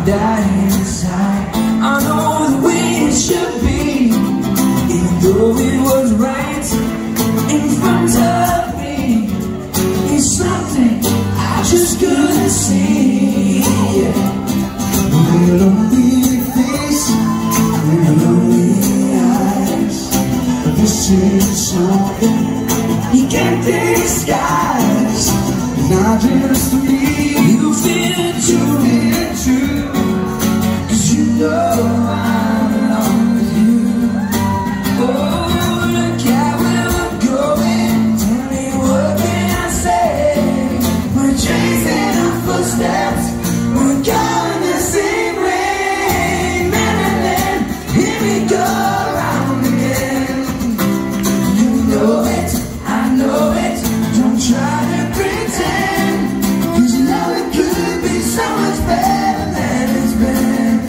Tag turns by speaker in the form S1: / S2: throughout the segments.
S1: die inside. I know the way it should be, even though it was right in front of me. It's something I just couldn't see. With a lonely face, with a lonely eyes, this is something you can't disguise. Not just me, you feel it too, 'cause you know I belong with you. Oh, look at where we're going, tell me what can I say? We're chasing our footsteps, we're going the same way. Madeline, here we go round again. You know it, I know it, don't try to pretend, 'cause you know it could be so much better than it's been.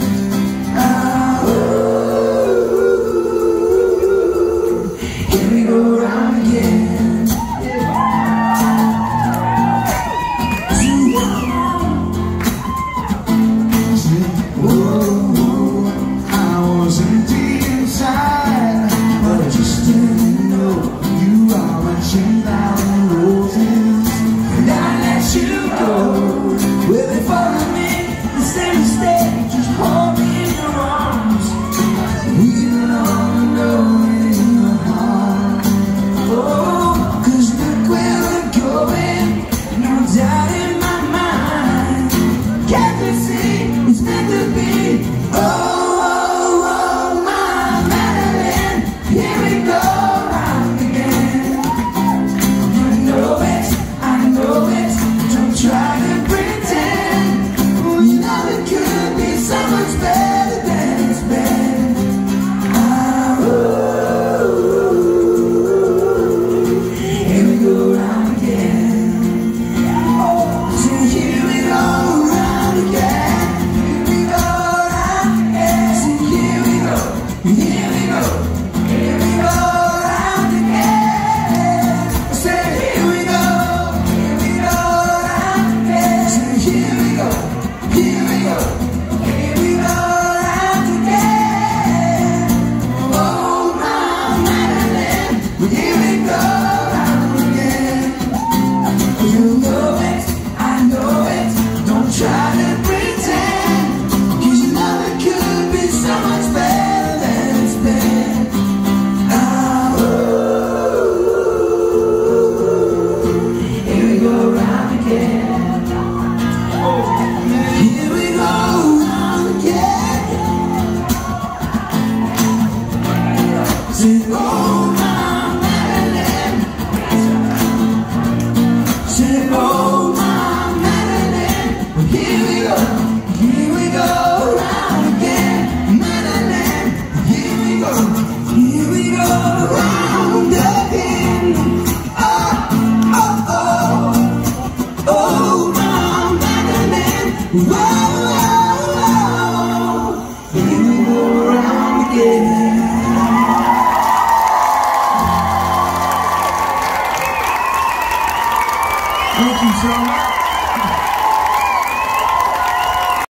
S1: Here we go round again. Whoa, I was empty inside, but I just didn't know you are my 10,000 roses. And I let you go. Will they follow me? The same mistake, just hold me in your arms. We belong alone in your heart. Oh, 'cause look where we're going, no doubt in my mind. Can't you see it's meant to be? Oh, oh, oh, my Madeline, here we go round again. You know it, I know it, don't try to pretend. Oh, you know it could be so much better than it's been. Here we go round again. So here we go round again. Here we go round again. So here we go, here we go, here we go round again. Say here we go round again. So here we go, here we go, here we go round again. Oh, my Madeline, here we go round again. You know it, I know it, don't try to pretend, 'cause you know it could be so much better than it's been. Here we go round again. Here we go round again. Say, oh, my Madeline. Say, oh, my Madeline. Here we go round again. Madeline, here we go round again. Oh, oh, oh, oh, my Madeline. Whoa.